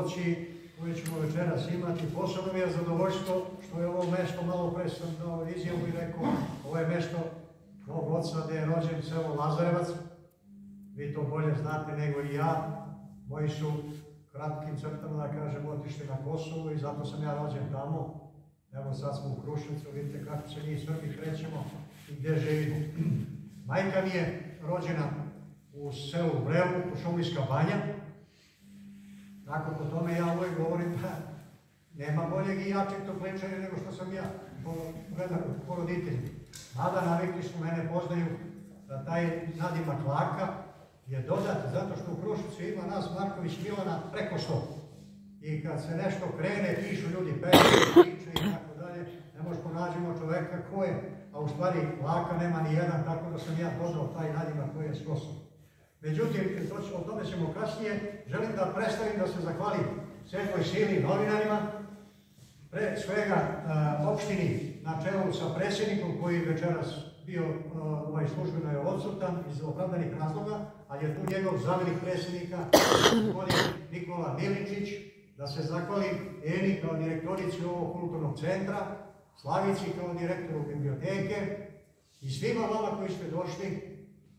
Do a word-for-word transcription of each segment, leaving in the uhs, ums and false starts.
doći, koje ćemo večeras imati. Posebno mi je zadovoljstvo što je ovo mesto, malo pre sam dao izjavu i rekao, ovo je mesto mog oca gde je rođen, selo Lazarevac. Vi to bolje znate nego i ja. Moji su kratkim crtama, da kažem, otišli na Kosovo i zato sam ja rođen tamo. Evo sad smo u Kruševcu, vidite kako se mi Srbi krećemo i gdje živimo. Majka mi je rođena u selu Brevu, Košumlijska banja. Tako po tome ja uvijek govorim da nema boljeg i jačeg topličanja nego što sam ja, po roditelji. Mada navikli su, mene poznaju da taj nadimak Laka je dodat zato što u Kruševcu ima nas Marković Milana preko sto. I kad se nešto krene, pišu ljudi pesme, priče i tako dalje, ne možemo nađemo čoveka ko je, a u stvari Laka nema ni jedan, tako da sam ja dodao taj nadimak koji je sposoban. Međutim, o tome ćemo kasnije, želim da predstavim da se zahvalim svetloj sili novinarima, pre svega opštini na čelu sa predsjednikom koji večeras bio ovaj službeno je odsutan iz opravdanih razloga, ali je tu njegov zamjenik predsjednika, gospodin Nikola Miličić, da se zahvalim Eni kao direktorici ovog kulturnog centra, Slavici kao direktoru biblioteke i svima vama koji ste došli.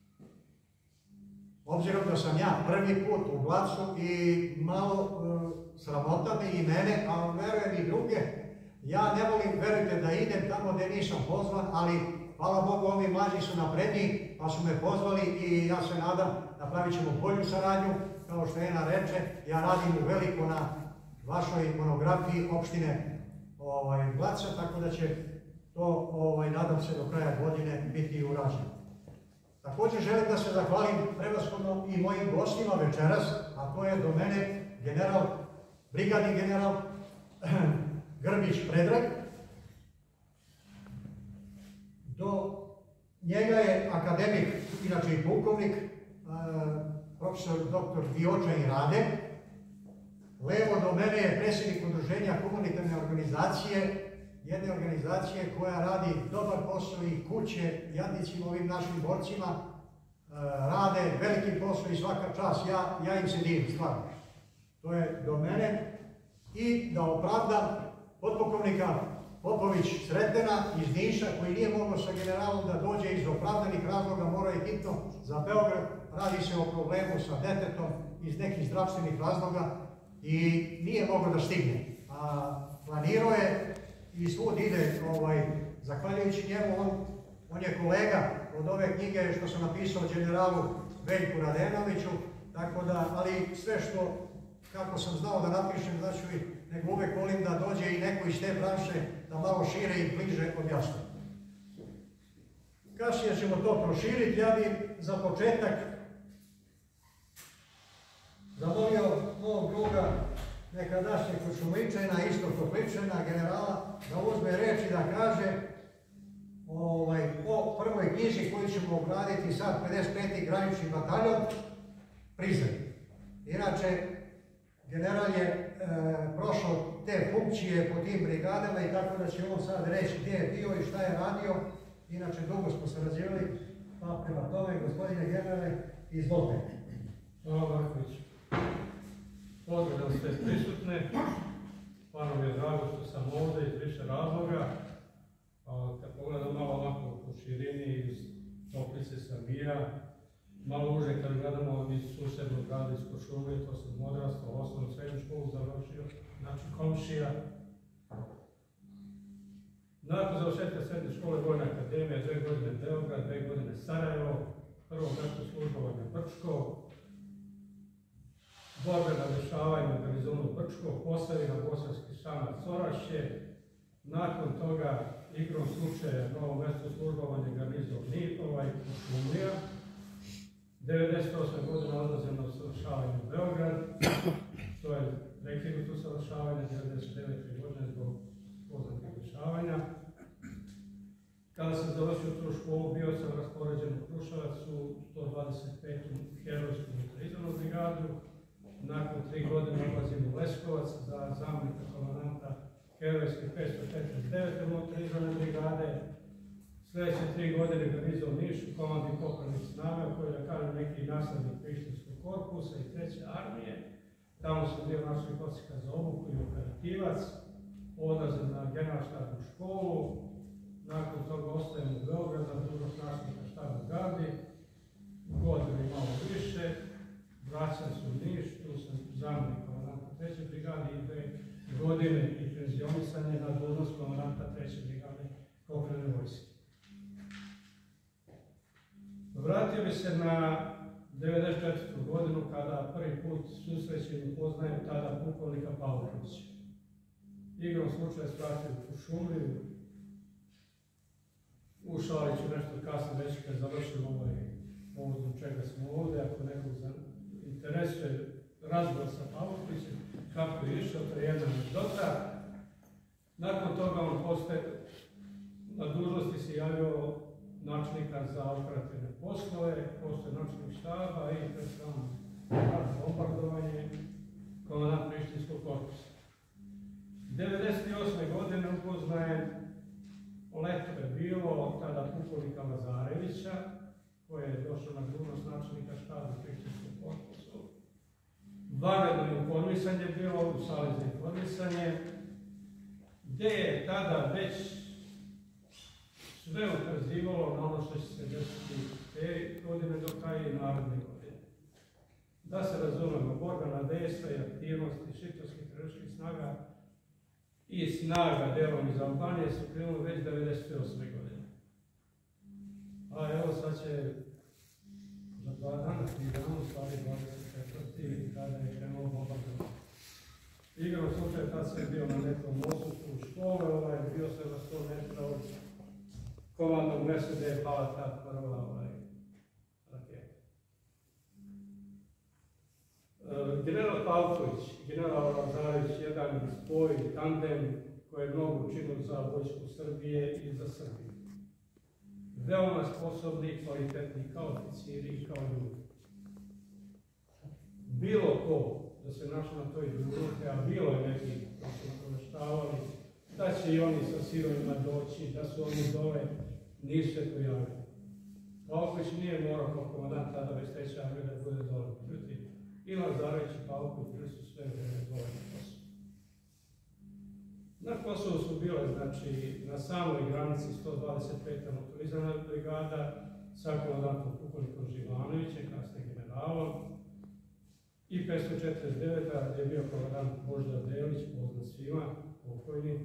Obzirom da sam ja prvi put u Blacu i malo e, sramota me i mene, a verujem i druge, ja ne volim, verujte, da idem tamo gde nisam pozvan, ali hvala Bogu, ovi mlađi su napredniji, pa su me pozvali i ja se nadam da pravit ćemo bolju saradnju, kao što Ena reče, ja radim u veliko na vašoj monografiji opštine ovaj, Blaca, tako da će to, ovaj, nadam se, do kraja godine biti urađeno. Također želim da se zahvalim prevashodno i mojim gostima večeras, a to je do mene general, brigadni general Grbić Predrag. Do njega je akademik, inače i pukovnik, profesor doktor Diočaj Rade. Levo do mene je predsjednik udruženja humanitarne organizacije, jedne organizacije koja radi dobar posao i kuće jadnicima, ovim našim borcima, rade veliki posao i svaka čast, ja, ja im se divim, stvarno. To je do mene. I da opravdam potpukovnika Popović Sretena iz Niša, koji nije mogao sa generalom da dođe iz opravdanih razloga, mora je hitno za Beograd, radi se o problemu sa detetom iz nekih zdravstvenih razloga i nije mogao da stigne. A planirao je i svud ide, ovaj, zahvaljujući njemu, on, on je kolega od ove knjige što sam napisao generalu Veljku Radenoviću, tako da, ali sve što, kako sam znao da napišem, znači nego uvek volim da dođe i neko iz te branše da malo šire i bliže objasni. Kasnije ćemo to proširiti, ja bih za početak zamolio mog druga nekadašnjeg Košumličena, isto Topličena, generala, da uzme reč i da kaže ovaj, o prvoj knjizi koju ćemo obraditi sad, pedeset peti granični bataljon, Prizren. Inače, general je e, prošao te funkcije po tim brigadama i tako da će on sad reći gdje je bio i šta je radio. Inače, dugo smo se razvijeli, pa prema tome, gospodine generale, izvolite. Hvala, Marković. Pozdravljam ste prisutne, stvarno mi je drago što sam ovdje iz više razloga. Kad pogledam malo ovako po širini iz Toplice, Srbija, malo uže kad gledamo iz susjednog grada iz Košumlije, to sam odrastao, osnovnu srednju školu završio, znači komšija. Nakon završetka srednje škole Vojna akademija, dve godine Beograd, dve godine Sarajevo, prvo gradsko službovanje Brčko, borbena dešavanja na garnizonu Brčko, Posavina, Bosanski Šamac, Orašje. Nakon toga, igrom slučaja, novo mesto službovanje garnizon Nipova i Košumlija. devedeset osme godine odlazim na usavršavanje u Beograd. To je prekinuto usavršavanje, devedeset devete godine zbog poznatih dešavanja. Kada sam završio tu školu, bio sam raspoređen u Kruševac u sto dvadeset petu herojsku motorizovanu brigadu. Nakon tri godine odlazim u Leskovac za zamjenika komandanta herojske petsto četrdeset devete motorizovane brigade. Sljedeće tri godine garnizon Niš u komandi pokojnih snaga, koji je, da kažem, neki naslednik Prištinskog korpusa i treće armije. Tamo sam bio našli Kosika za obuku i operativac. Odlazim na generalštabnu školu. Nakon toga ostajem u Beogradu na dužnost načelnika štaba gardi. Godinu i malo više. Vraćam se u Niš, tu sam zamjenik komandanta treće brigade i dve godine i penzionisanje na dužnost komandanta treće brigade kopnene vojske. Vratio bi se na devedeset četvrtu godinu kada prvi put susrećem i poznajem tada pukovnika Pavlovića. Igrom slučaja spratio u Šumliju. U Šaliću nešto kasno već kad završim ovaj ovo zbog čega smo ovdje, ako nekog interesuje razgovor sa Pavlovićem, kako je išao, to je jedna anegdota. Nakon toga on postaje, na dužnosti se javio načelnika za operativne poslove, postoje načelnik štaba i pred samo bombardovanje komandant Prištinskog korpusa. devedeset osme godine upoznajem, leto je bilo, tada pukovnika Lazarevića, koji je došao na dužnost načelnika štaba Prištinskom korpusu. Vanredno informisanje bilo u sali za informisanje, gdje je tada već sve ukazivalo na ono što će se desiti te godine do kraja i naredne godine. Da se razumemo, borbena dejstva i aktivnosti šiptarskih terorističkih snaga i snaga delom iz Albanije su krenuli već devedeset osme godine. A evo sad će za dva dana, tri dana, u stvari dvadeset četvrti kada je krenulo bombardovanje. Igrom slučaja, tad sam bio na nekom mostu u škole, ovaj, bio sam na sto metra od komandnog mjesta gdje je pala ta prva ovaj, raketa. E, general Pavković, general Lazarević, jedan spoj, tandem koji je mnogo učinio za vojsku Srbije i za Srbiju. Veoma sposobni i kvalitetni kao oficiri i kao ljudi. Bilo ko da se našao na toj dužnosti, a bilo je neki koji su napoveštavali da će i oni sa sirovima doći, da su oni dole, nisu se pojavili. Pavković nije morao kao komandant tada već treće armije da bude dole. Međutim, i Lazarević i Pavković bili su sve vreme dole na Kosovu. Na Kosovu su bile, znači, na samoj granici sto dvadeset peta motorizana brigada sa komandantom pukovnikom Živanovićem, kasnije generalom, i petsto četrdeset deveta gdje je bio komandant Božidar Delić, poznat svima, pokojni.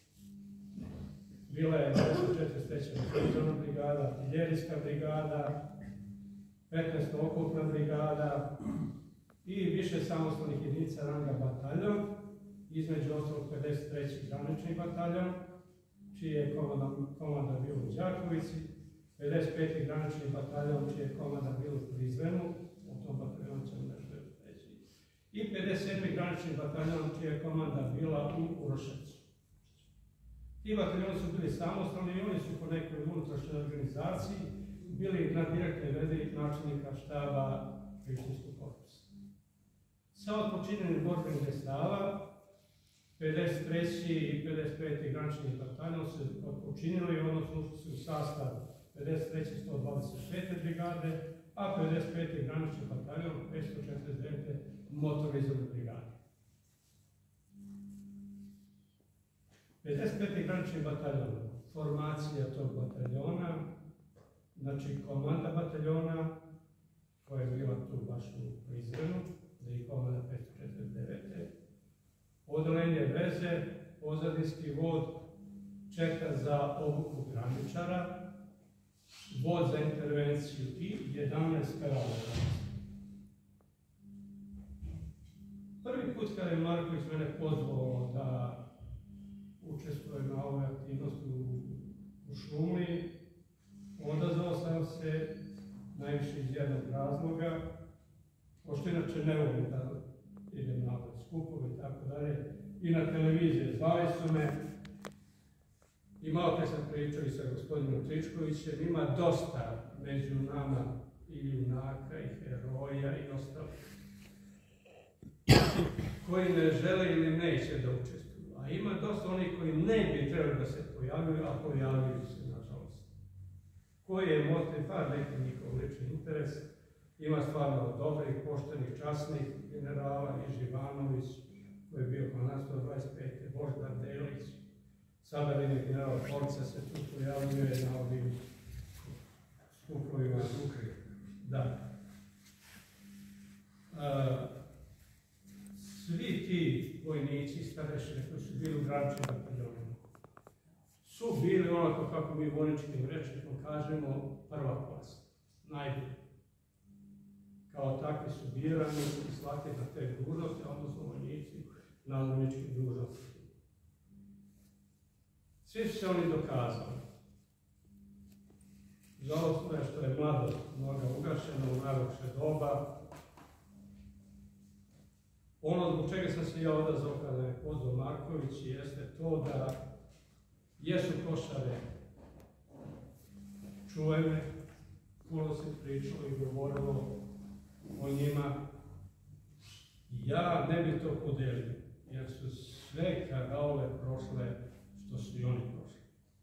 Bila je petsto četrdeset treća motorizana brigada, artiljerijska brigada, petnaesta oklopna brigada i više samostalnih jedinica ranga bataljon, između ostalog pedeset treći granični bataljon, čiji je komanda bio u Đakovici, pedeset peti granični bataljon, čiji je komanda bio u Prizrenu, u tom bataljonu ćemo nešto reći, i pedeset sedmi granični bataljon, čija je komanda bila u Uroševcu. Ti bataljoni su bili samostalni i oni su po nekoj unutrašnjoj organizaciji bili na direktnoj vezi načelnika štaba Prištinskog korpusa. Sa odpočinjenim borbenih sredstava, pedeset treći i pedeset peti granični bataljon se odpočinili i odnosno ušli su u sastav pedeset treće sto dvadeset pete brigade, a pedeset peti granični bataljon petsto četrdeset devete motorizovane brigade. pedeset peti granični bataljon, formacija tog bataljona, znači komanda bataljona, koja je bila tu baš u Prizrenu, gdje je komanda petsto četrdeset devete Odelenje veze, pozadinski vod, četa za obuku graničara, vod za intervenciju i jedanaest karabina. Prvi put kada je Marković mene pozvao da učestvujem na ovoj aktivnosti u, u Šumliji, odazvao sam se najviše iz jednog razloga, pošto inače ne volim da idem na ove skupove i tako dalje, i na televiziji zvali su me, i malo pre sam pričao i sa gospodinom Tričkovićem, ima dosta među nama i junaka, i heroja, i ostalih, koji ne žele ili neće da učestvuju. A ima dosta onih koji ne bi trebali da se pojavljuju, a pojavljuju se, nažalost. Koji je motiv, pa neki njihov lični interes, Ima stvarno dobrih, poštenih, časnih generala i Živanović, koji je bio komandant dvadeset pete. Božidar Delić. Sada vidim general Forca se tu pojavljuje na ovim skupovima. Da. Uh, svi ti vojnici i starešine koji su bili u graničnim bataljonima su bili onako kako mi vojničkim rečnikom kažemo prva klasa, najbolji. Kao takvi su birani i slati na te dužnosti, odnosno vojnici na vojničkim dužnosti. Svi su se oni dokazali. Žalostno je što je mladost mnoga ugašena u najlakše doba. Ono zbog čega sam se ja odazvao kada je pozvao Marković jeste to da jesu Košare čuvene, puno se pričalo i govorilo o njima. Ja ne bi to podelio, jer su sve karaole prošle što su i oni prošli.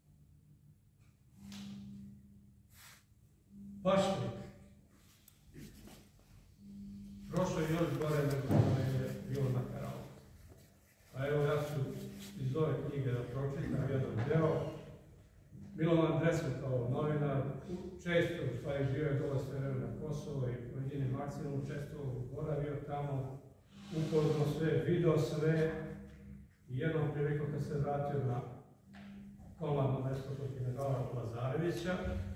Paštrik. Prošlo je još gore nego što je bilo na karaolu. A evo ja ću iz ove knjige da pročitam jedan deo. Milovan Drecun kao novinar, često u stvari živio dole sve vreme na Kosovo i pojedinim akcijama učestvovao, boravio tamo, upoznao sve, video sve i jednom prilikom kad se vratio na komandno mesto kod generala Lazarevića,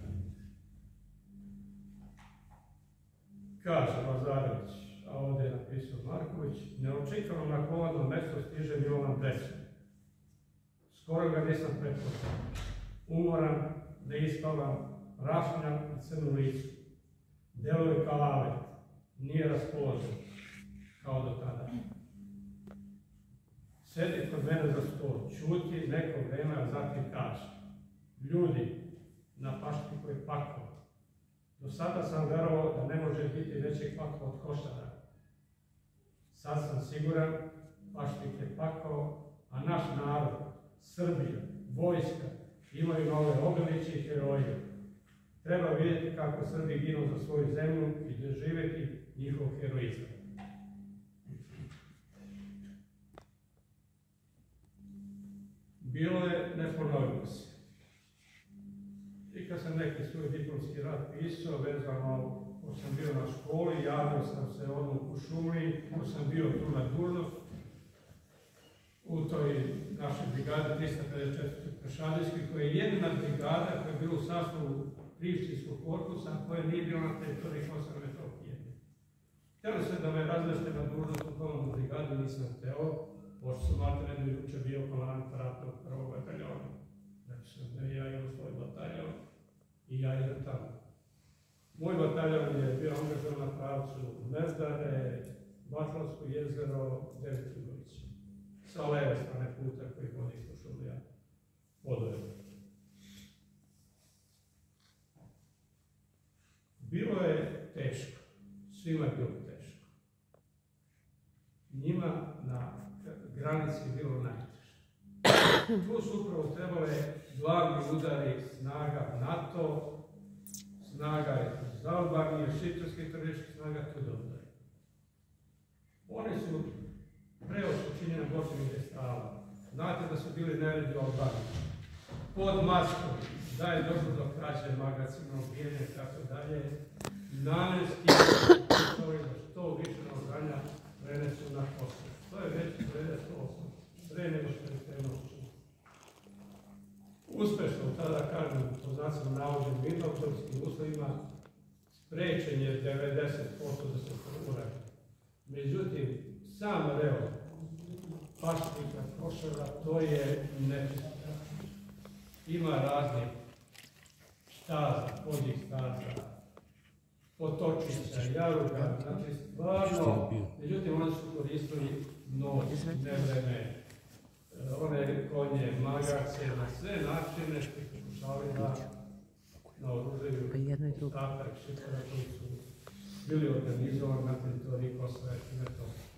kaže Lazarević, a ovdje je napisao Marković, neočekano na komandno mesto stiže Milovan Drecun. Skoro ga nisam prepoznao. Umoran, neispavan, rašnjan i crnu licu. Deluje kao avet, nije raspoložen, kao do tada. Sedi kod mene za stol, čuti neko vreme, a zatim kaže: ljudi, na Paštniku je pakao. Do sada sam verovao da ne može biti većeg pakla od Košara. Sad sam siguran, Paštnik je pakao, a naš narod, Srbija, vojska, imaju nove obiliće i heroje. Treba vidjeti kako Srbi ginu za svoju zemlju i doživjeti njihov heroizam. Bilo je, ne ponovilo se. I kad sam neki svoj diplomski rad pisao, vezano, ko sam bio na školi, javio sam se odmah u šumi, ko sam bio tu na dužnost, u toj našoj brigadi trista pedeset četiri Pešadijski, koja je jedina brigada koja je bila u sastavu Prištinskog korpusa, koja nije bila na teritoriji Kosova i Metohije. Htjeli se da me razmeste na dužnost u komandnu brigadu, nisam hteo, pošto sam Martin juče bio komandant ratnog prvog bataljona. Znači sam da ja imam svoj bataljon i ja idem tamo. Moj bataljon je bio angažovan na pravcu Mezdare, Batlansko jezero, Devetigović. Sa leve strane puta koji vodi Košulija Podove. Bilo je teško, svima je bilo teško. Njima na granici je bilo najteže. Tu su upravo trebale glavni udari snaga NATO, snaga iz Albanije, švicarskih terorističkih snaga, tu dobro. Oni su preošto činjena Bosni i Stala. Znate da su bili neredi u Albaniji. Pod maskom, da je došlo do krađe magacina, ubijene i tako dalje. Namenski pokušali da što više naoružanja prenesu na Kosovo. To je već devedeset osam. Pre nego što je krenuo učiniti. Uspešno, tada kažem, po znacima navođenim mirnodopskim uslovima, sprečen je devedeset posto da se uradi. Međutim, sam reo Paštnika, Košara, to je nečisto. Ima raznih staza, podih staza, potočića, jaruga, znači stvarno, međutim oni su koristili noć, nevreme, one konje, magace, na sve načine što pokušali da naoružaju ostatak šipara koji su bili organizovani na teritoriji Kosova i Metohije.